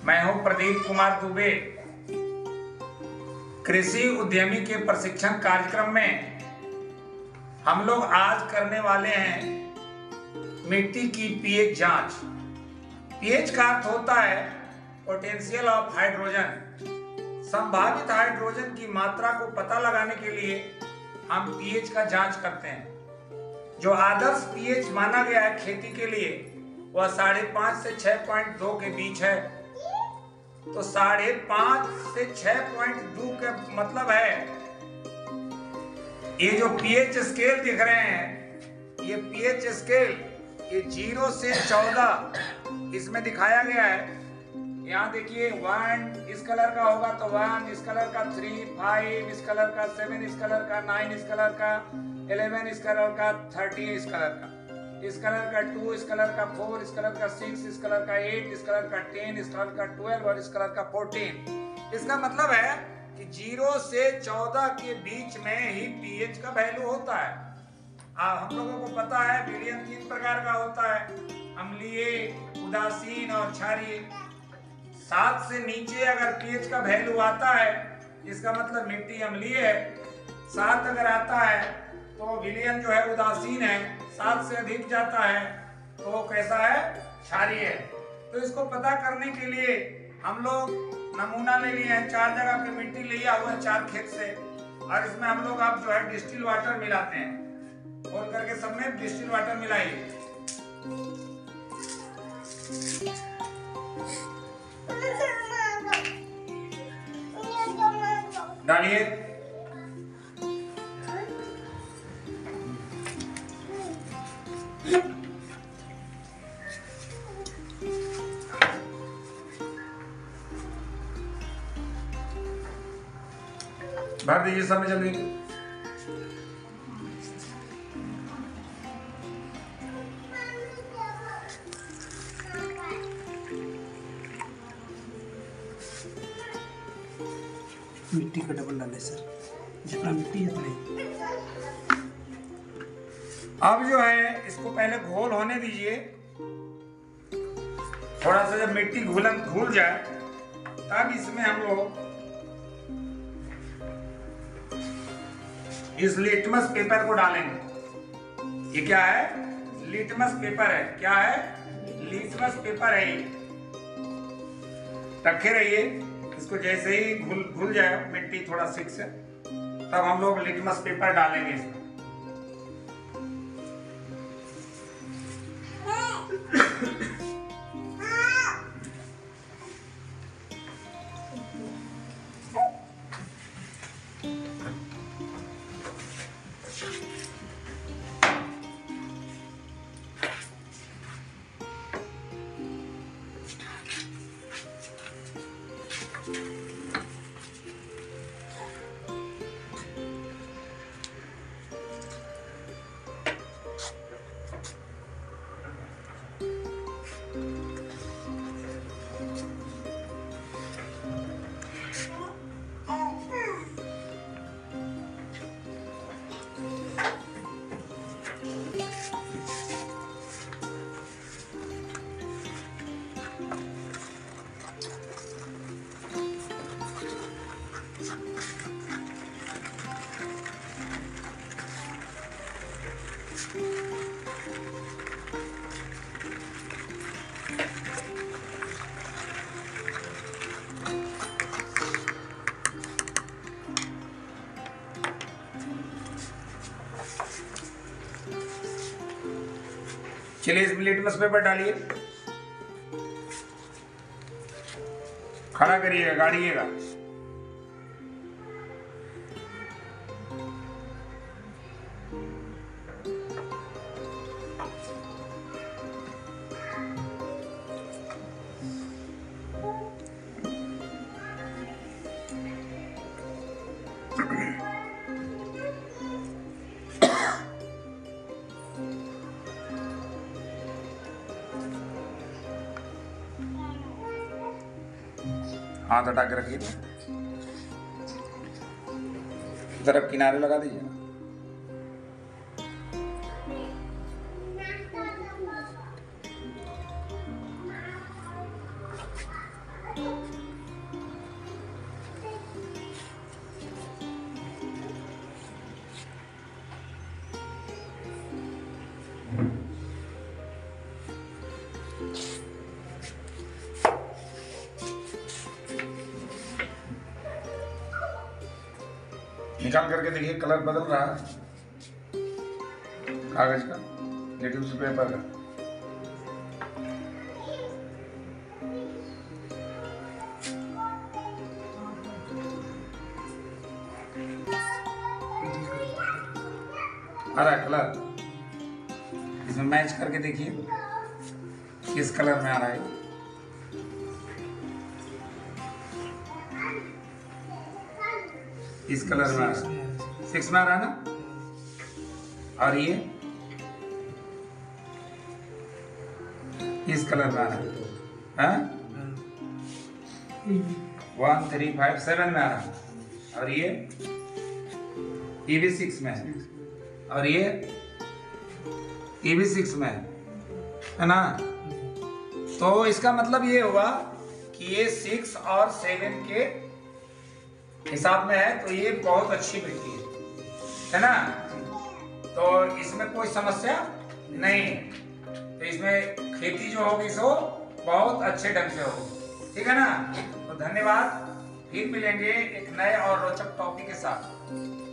मैं हूं प्रदीप कुमार दुबे। कृषि उद्यमी के प्रशिक्षण कार्यक्रम में हम लोग आज करने वाले हैं मिट्टी की पीएच जांच। पीएच का अर्थ होता है पोटेंशियल ऑफ हाइड्रोजन। संभावित हाइड्रोजन की मात्रा को पता लगाने के लिए हम पीएच का जांच करते हैं। जो आदर्श पीएच माना गया है खेती के लिए वह 5.5 से 6.2 के बीच है। तो 5.5 से 6.2 का मतलब है ये जो पीएच स्केल दिख रहे हैं, ये पीएच स्केल ये 0 से 14 इसमें दिखाया गया है। यहाँ देखिए 1 इस कलर का होगा तो 1, इस कलर का 3, 5, इस कलर का 7, इस कलर का 9, इस कलर का 11, इस कलर का 30, इस कलर का 2, इस कलर का 4, इस कलर का 6, इस कलर का 8, इस कलर का 10, इस कलर का 12 और इस कलर का 14। इसका मतलब है कि 0 से 14 के बीच में ही पीएच का वैल्यू होता है। हम लोगों को पता है विलयन 3 प्रकार का होता है, अम्लीय, उदासीन और क्षारीय। 7 से नीचे अगर पीएच का वैल्यू आता है इसका मतलब मिट्टी अम्लीय है। 7 अगर आता है तो विलयन जो है उदासीन है। 7 से अधिक जाता है तो कैसा है, क्षारीय है। तो इसको पता करने के लिए हम लोग नमूना ले लिए हैं, 4 जगह पे मिट्टी लिया हुआ है 4 खेत से, और इसमें हम लोग अब जो है डिस्टिल वाटर मिलाते हैं। खोल करके सब में डिस्टिल वाटर मिलाइए, डालिए। भर दीजिए सब में जल्दी। मिट्टी का डबल डाले सर, जितना मिट्टी है उतने। अब जो है इसको पहले घोल होने दीजिए। थोड़ा सा जब मिट्टी घुल जाए तब इसमें हम लोग इस लिटमस पेपर को डालेंगे। ये क्या है, लिटमस पेपर है। क्या है, लिटमस पेपर है। रखे रहिए इसको, जैसे ही घुल जाए मिट्टी थोड़ा सिक से तब हम लोग लिटमस पेपर डालेंगे इसमें। चलिए इस लिटमस पेपर डालिए, खड़ा करिएगा, गाड़िएगा। हाथ हटा के रखिए, तरफ किनारे लगा दीजिए ना। निकाल करके देखिए, कलर बदल रहा है कागज का, लिटिल पेपर का। आ रहा है कलर, इसमें मैच करके देखिए किस कलर में आ रहा है। इस कलर में आ रहा है, 6 में आ रहा है ना। और ये इस कलर में आ रहा है, 1 3 5 7 में आ रहा है। और ये भी 6 में है, और ये भी 6 में है ना। तो इसका मतलब ये हुआ कि ये 6 और 7 के हिसाब में है, तो ये बहुत अच्छी मिट्टी है ना। तो इसमें कोई समस्या नहीं है, तो इसमें खेती जो होगी सो बहुत अच्छे ढंग से होगी, ठीक है ना। तो धन्यवाद, फिर मिलेंगे एक नए और रोचक टॉपिक के साथ।